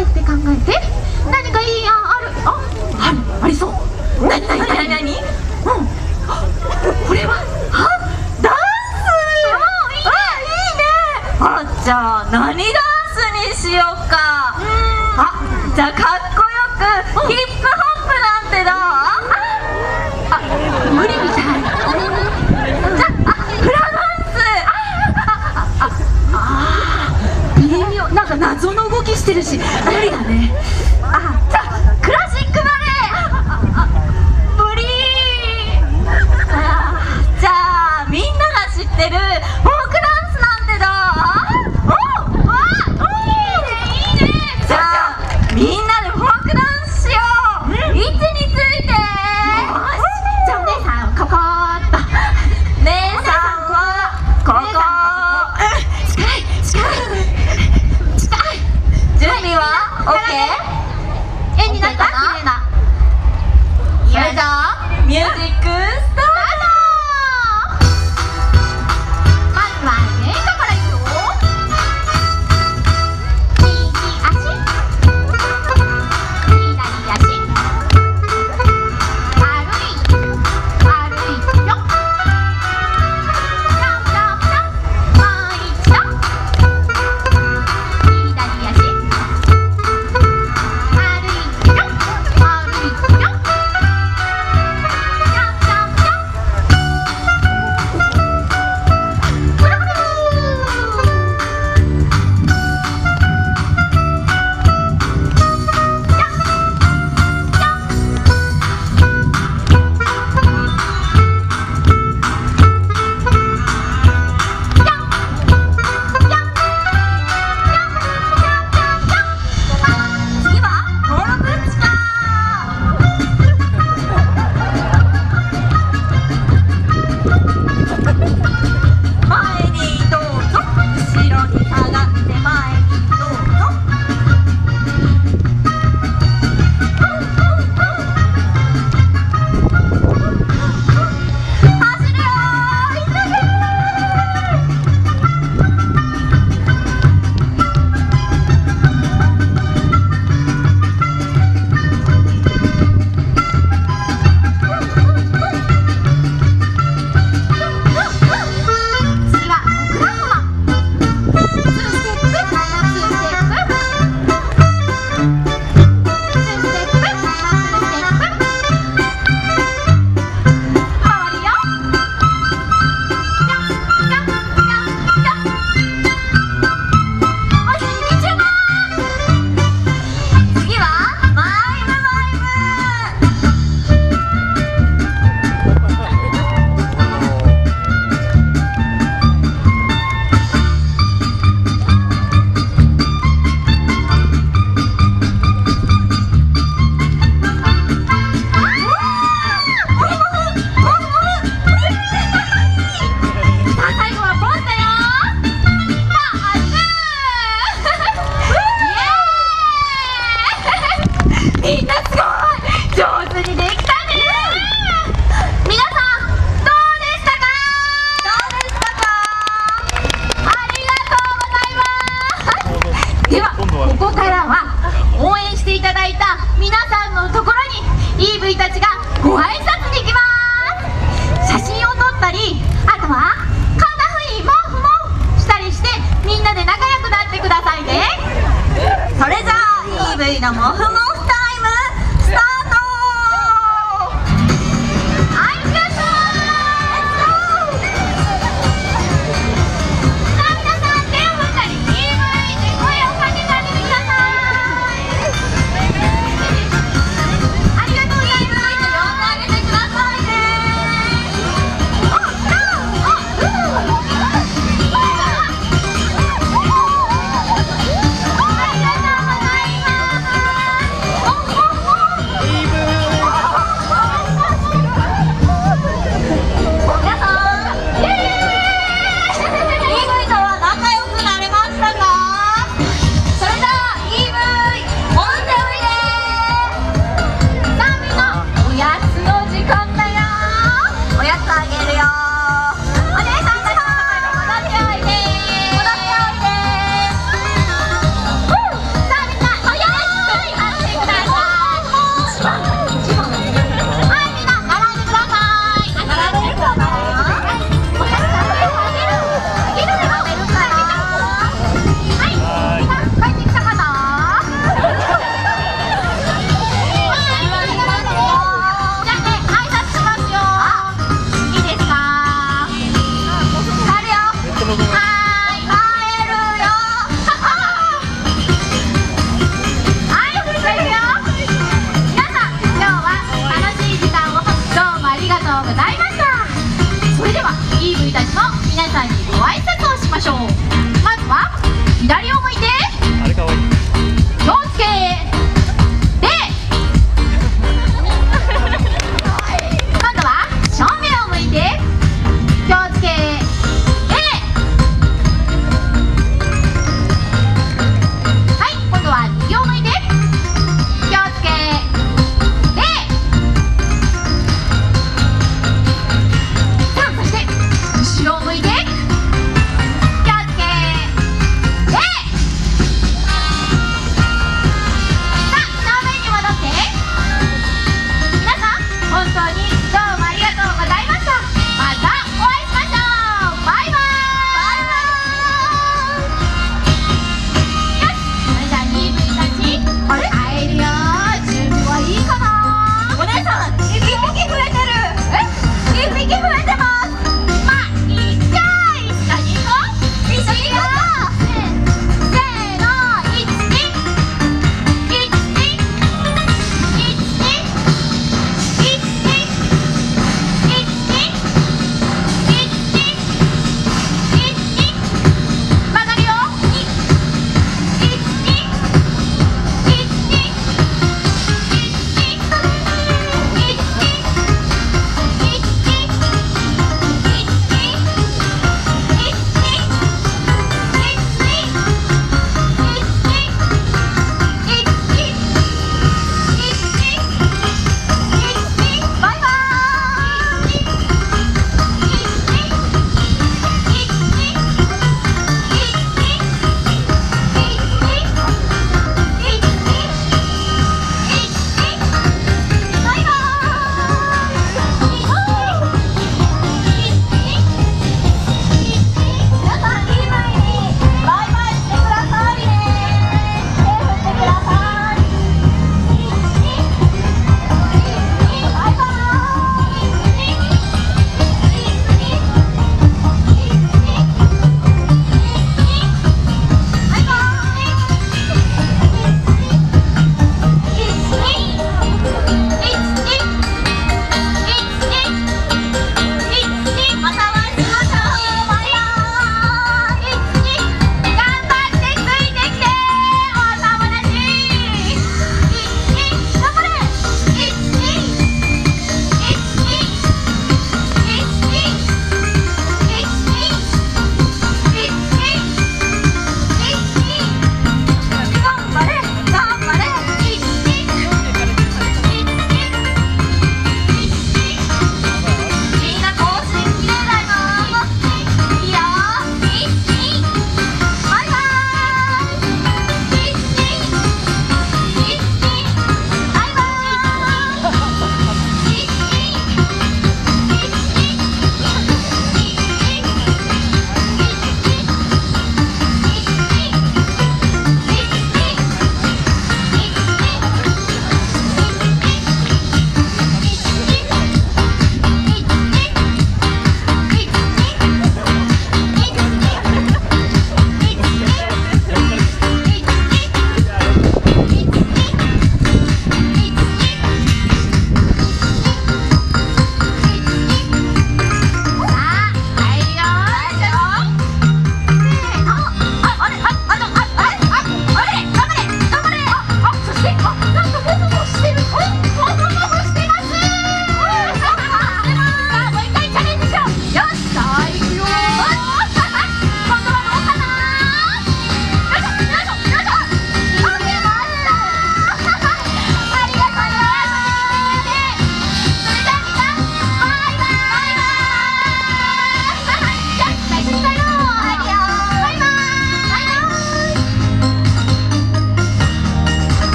えて考えて、何かいい案ある？ありそう。何？うん、これはダンス。いいね。じゃあ何ダンスにしようか。じゃあかっこよくヒップホップなんてどう？無理みたい。じゃあフラダンス。微妙、なんか謎の動きしてるし無理だね。じゃあクラシックバレエ。無理。じゃあみんなが知ってるフォークダンスなんてどう？いいね。じゃあみんなでフォークダンスしよう。位置について。じゃあお姉さんここっと。姉さんはここ。近い。準備は OK？ 円になった？綺麗な。それじゃあミュージックスタート。まずは姉さんからいくよ。右足、左足、歩いてよ。ぴょんぴょんぴょん。もう一度。左足、歩いてよ。のモフモフ